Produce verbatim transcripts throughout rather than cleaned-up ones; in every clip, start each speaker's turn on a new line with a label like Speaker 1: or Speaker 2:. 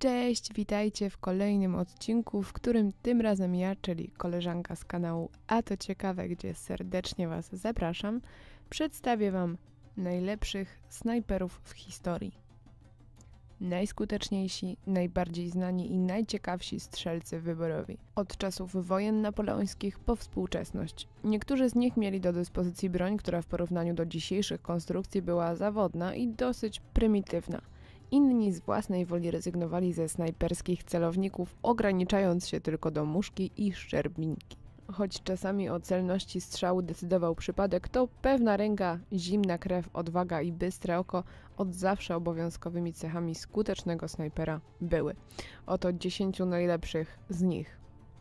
Speaker 1: Cześć, witajcie w kolejnym odcinku, w którym tym razem ja, czyli koleżanka z kanału A to Ciekawe, gdzie serdecznie Was zapraszam, przedstawię Wam najlepszych snajperów w historii. Najskuteczniejsi, najbardziej znani i najciekawsi strzelcy wyborowi. Od czasów wojen napoleońskich po współczesność. Niektórzy z nich mieli do dyspozycji broń, która w porównaniu do dzisiejszych konstrukcji była zawodna i dosyć prymitywna. Inni z własnej woli rezygnowali ze snajperskich celowników, ograniczając się tylko do muszki i szczerbinki. Choć czasami o celności strzału decydował przypadek, to pewna ręka, zimna krew, odwaga i bystre oko od zawsze obowiązkowymi cechami skutecznego snajpera były. Oto dziesięciu najlepszych z nich.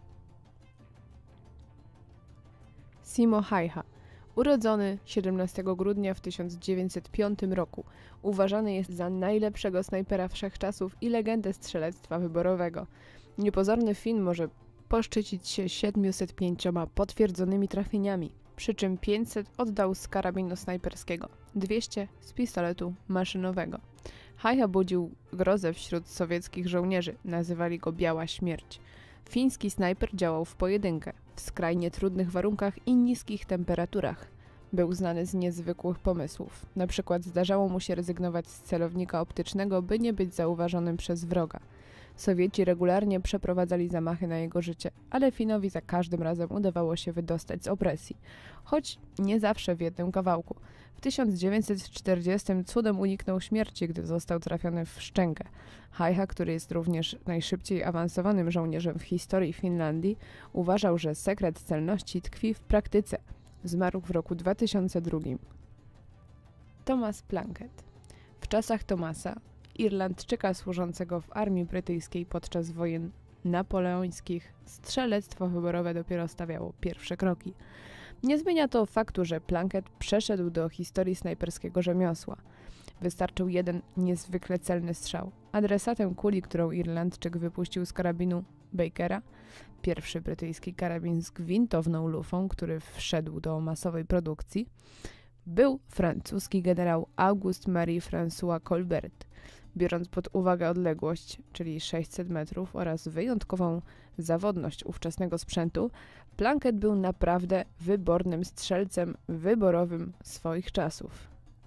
Speaker 1: Simo Häyhä. Urodzony siedemnastego grudnia w tysiąc dziewięćset piątym roku, uważany jest za najlepszego snajpera wszechczasów i legendę strzelectwa wyborowego. Niepozorny Fin może poszczycić się siedmiuset pięcioma potwierdzonymi trafieniami, przy czym pięćset oddał z karabinu snajperskiego, dwieście z pistoletu maszynowego. Häyhä budził grozę wśród sowieckich żołnierzy, nazywali go Biała Śmierć. Fiński snajper działał w pojedynkę, w skrajnie trudnych warunkach i niskich temperaturach. Był znany z niezwykłych pomysłów. Na przykład zdarzało mu się rezygnować z celownika optycznego, by nie być zauważonym przez wroga. Sowieci regularnie przeprowadzali zamachy na jego życie, ale Finowi za każdym razem udawało się wydostać z opresji, choć nie zawsze w jednym kawałku. W tysiąc dziewięćset czterdziestym cudem uniknął śmierci, gdy został trafiony w szczękę. Häyhä, który jest również najszybciej awansowanym żołnierzem w historii Finlandii, uważał, że sekret celności tkwi w praktyce. Zmarł w roku dwa tysiące drugim. Thomas Plunkett. W czasach Thomasa, Irlandczyka służącego w armii brytyjskiej podczas wojen napoleońskich, strzelectwo wyborowe dopiero stawiało pierwsze kroki. Nie zmienia to faktu, że Plunkett przeszedł do historii snajperskiego rzemiosła. Wystarczył jeden niezwykle celny strzał. Adresatem kuli, którą Irlandczyk wypuścił z karabinu Bakera, pierwszy brytyjski karabin z gwintowną lufą, który wszedł do masowej produkcji, był francuski generał Auguste-Marie François Colbert. Biorąc pod uwagę odległość, czyli sześćset metrów, oraz wyjątkową zawodność ówczesnego sprzętu, Plunkett był naprawdę wybornym strzelcem wyborowym swoich czasów.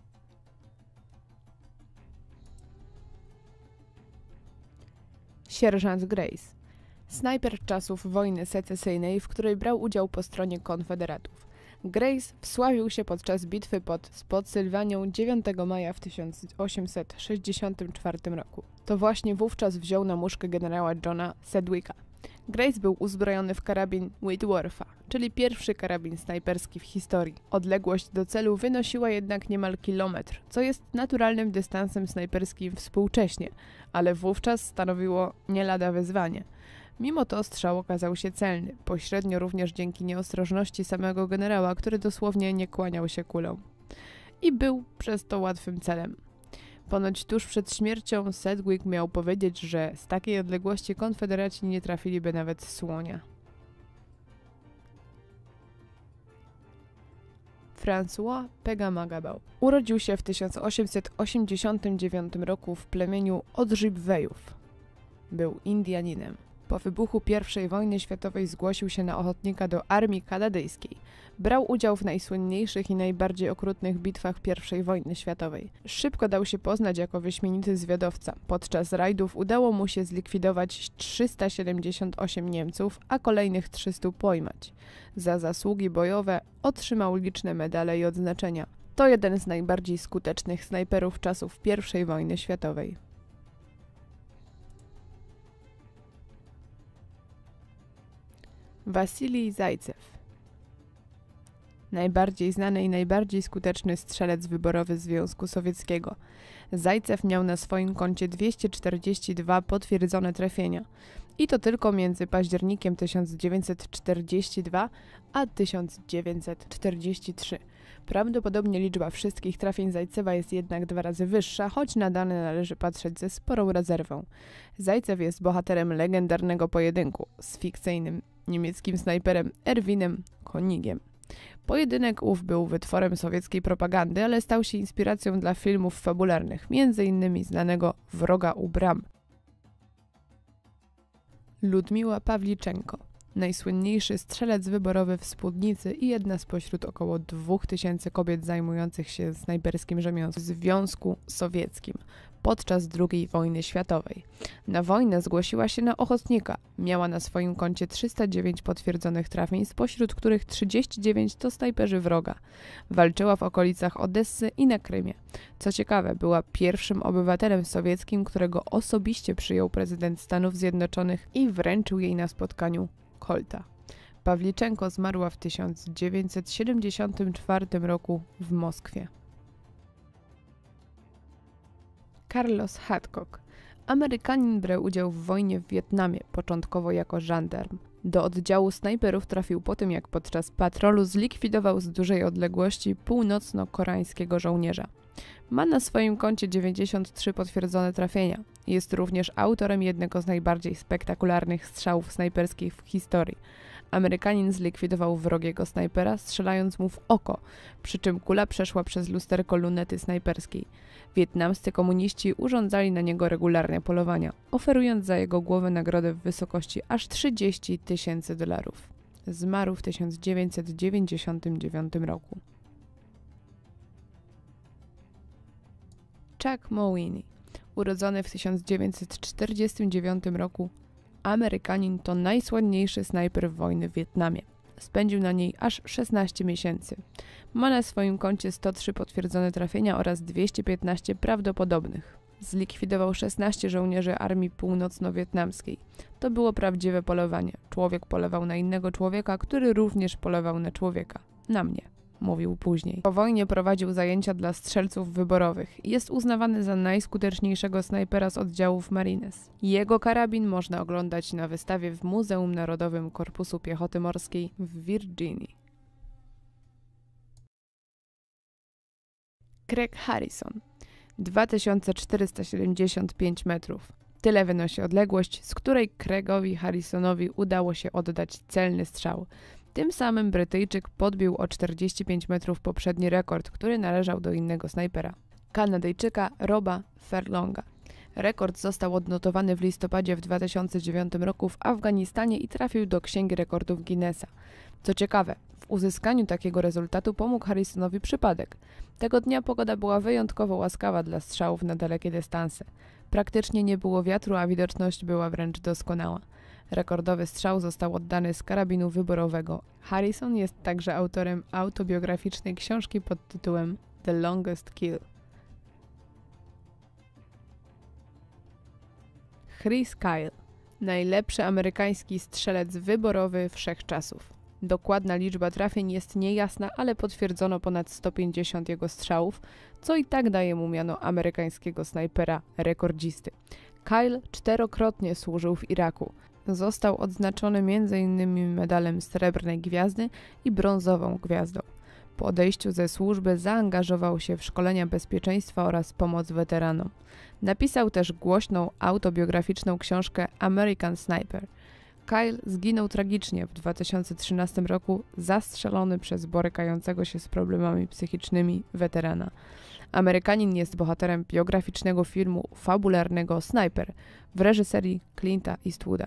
Speaker 1: Sierżant Grace. Snajper czasów wojny secesyjnej, w której brał udział po stronie konfederatów. Grace wsławił się podczas bitwy pod Spotsylwanią dziewiątego maja w tysiąc osiemset sześćdziesiątym czwartym roku. To właśnie wówczas wziął na muszkę generała Johna Sedgwicka. Grace był uzbrojony w karabin Whitwortha, czyli pierwszy karabin snajperski w historii. Odległość do celu wynosiła jednak niemal kilometr, co jest naturalnym dystansem snajperskim współcześnie, ale wówczas stanowiło nie lada wyzwanie. Mimo to strzał okazał się celny, pośrednio również dzięki nieostrożności samego generała, który dosłownie nie kłaniał się kulą. I był przez to łatwym celem. Ponoć tuż przed śmiercią Sedgwick miał powiedzieć, że z takiej odległości konfederaci nie trafiliby nawet słonia. François Pegamagabał. Urodził się w tysiąc osiemset osiemdziesiątym dziewiątym roku w plemieniu Odżibwejów. Był Indianinem. Po wybuchu pierwszej wojny światowej zgłosił się na ochotnika do armii kanadyjskiej. Brał udział w najsłynniejszych i najbardziej okrutnych bitwach pierwszej wojny światowej. Szybko dał się poznać jako wyśmienity zwiadowca. Podczas rajdów udało mu się zlikwidować trzysta siedemdziesiąt osiem Niemców, a kolejnych trzystu pojmać. Za zasługi bojowe otrzymał liczne medale i odznaczenia. To jeden z najbardziej skutecznych snajperów czasów pierwszej wojny światowej. Wasilij Zajcew. Najbardziej znany i najbardziej skuteczny strzelec wyborowy Związku Sowieckiego. Zajcew miał na swoim koncie dwieście czterdzieści dwa potwierdzone trafienia. I to tylko między październikiem tysiąc dziewięćset czterdziestym drugim a tysiąc dziewięćset czterdziestym trzecim. Prawdopodobnie liczba wszystkich trafień Zajcewa jest jednak dwa razy wyższa, choć na dane należy patrzeć ze sporą rezerwą. Zajcew jest bohaterem legendarnego pojedynku z fikcyjnym niemieckim snajperem Erwinem Konigiem. Pojedynek ów był wytworem sowieckiej propagandy, ale stał się inspiracją dla filmów fabularnych, między innymi znanego Wroga u bram. Ludmiła Pawliczenko, najsłynniejszy strzelec wyborowy w Spódnicy i jedna spośród około dwóch tysięcy kobiet zajmujących się snajperskim rzemiosłem w Związku Sowieckim podczas drugiej wojny światowej. Na wojnę zgłosiła się na ochotnika. Miała na swoim koncie trzysta dziewięć potwierdzonych trafień, spośród których trzydzieści dziewięć to snajperzy wroga. Walczyła w okolicach Odessy i na Krymie. Co ciekawe, była pierwszym obywatelem sowieckim, którego osobiście przyjął prezydent Stanów Zjednoczonych i wręczył jej na spotkaniu Colta. Pawliczenko zmarła w tysiąc dziewięćset siedemdziesiątym czwartym roku w Moskwie. Carlos Hadcock. Amerykanin brał udział w wojnie w Wietnamie, początkowo jako żandarm. Do oddziału snajperów trafił po tym, jak podczas patrolu zlikwidował z dużej odległości północno-koreańskiego żołnierza. Ma na swoim koncie dziewięćdziesiąt trzy potwierdzone trafienia. Jest również autorem jednego z najbardziej spektakularnych strzałów snajperskich w historii. Amerykanin zlikwidował wrogiego snajpera, strzelając mu w oko, przy czym kula przeszła przez lusterko lunety snajperskiej. Wietnamscy komuniści urządzali na niego regularne polowania, oferując za jego głowę nagrodę w wysokości aż trzydzieści tysięcy dolarów. Zmarł w tysiąc dziewięćset dziewięćdziesiątym dziewiątym roku. Chuck Mowini, urodzony w tysiąc dziewięćset czterdziestym dziewiątym roku, Amerykanin, to najsłynniejszy snajper wojny w Wietnamie. Spędził na niej aż szesnaście miesięcy. Ma na swoim koncie sto trzy potwierdzone trafienia oraz dwieście piętnaście prawdopodobnych. Zlikwidował szesnastu żołnierzy armii północno-wietnamskiej. To było prawdziwe polowanie. Człowiek polował na innego człowieka, który również polował na człowieka. Na mnie, mówił później. Po wojnie prowadził zajęcia dla strzelców wyborowych. Jest uznawany za najskuteczniejszego snajpera z oddziałów Marines. Jego karabin można oglądać na wystawie w Muzeum Narodowym Korpusu Piechoty Morskiej w Virginii. Craig Harrison. dwa tysiące czterysta siedemdziesiąt pięć metrów. Tyle wynosi odległość, z której Craigowi Harrisonowi udało się oddać celny strzał. Tym samym Brytyjczyk podbił o czterdzieści pięć metrów poprzedni rekord, który należał do innego snajpera, Kanadyjczyka Roba Furlonga. Rekord został odnotowany w listopadzie w dwa tysiące dziewiątym roku w Afganistanie i trafił do Księgi Rekordów Guinnessa. Co ciekawe, w uzyskaniu takiego rezultatu pomógł Harrisonowi przypadek. Tego dnia pogoda była wyjątkowo łaskawa dla strzałów na dalekie dystanse. Praktycznie nie było wiatru, a widoczność była wręcz doskonała. Rekordowy strzał został oddany z karabinu wyborowego. Harrison jest także autorem autobiograficznej książki pod tytułem The Longest Kill. Chris Kyle. Najlepszy amerykański strzelec wyborowy wszechczasów. Dokładna liczba trafień jest niejasna, ale potwierdzono ponad sto pięćdziesiąt jego strzałów, co i tak daje mu miano amerykańskiego snajpera rekordzisty. Kyle czterokrotnie służył w Iraku. Został odznaczony między innymi medalem Srebrnej Gwiazdy i Brązową Gwiazdą. Po odejściu ze służby zaangażował się w szkolenia bezpieczeństwa oraz pomoc weteranom. Napisał też głośną autobiograficzną książkę American Sniper. Kyle zginął tragicznie w dwa tysiące trzynastym roku, zastrzelony przez borykającego się z problemami psychicznymi weterana. Amerykanin jest bohaterem biograficznego filmu fabularnego Sniper w reżyserii Clint'a Eastwooda.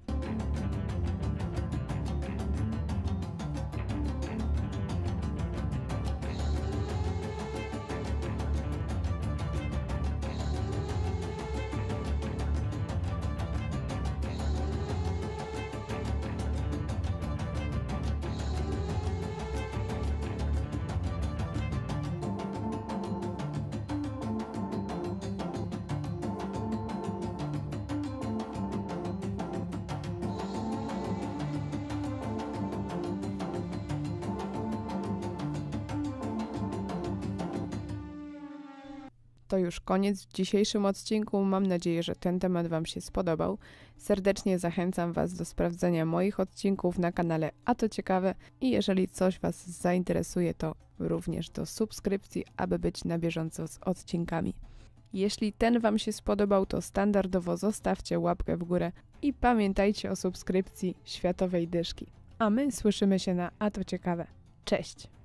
Speaker 1: To już koniec w dzisiejszym odcinku. Mam nadzieję, że ten temat Wam się spodobał. Serdecznie zachęcam Was do sprawdzenia moich odcinków na kanale A to Ciekawe i jeżeli coś Was zainteresuje, to również do subskrypcji, aby być na bieżąco z odcinkami. Jeśli ten Wam się spodobał, to standardowo zostawcie łapkę w górę i pamiętajcie o subskrypcji Światowej Dyszki. A my słyszymy się na A to Ciekawe. Cześć!